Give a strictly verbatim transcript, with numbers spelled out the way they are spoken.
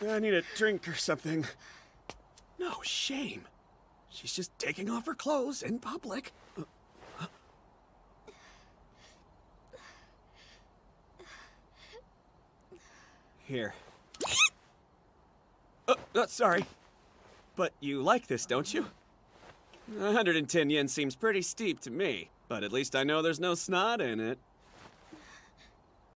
I need a drink or something. No shame. She's just taking off her clothes in public. Here. Oh, oh, sorry. But you like this, don't you? one hundred ten yen seems pretty steep to me, but at least I know there's no snot in it.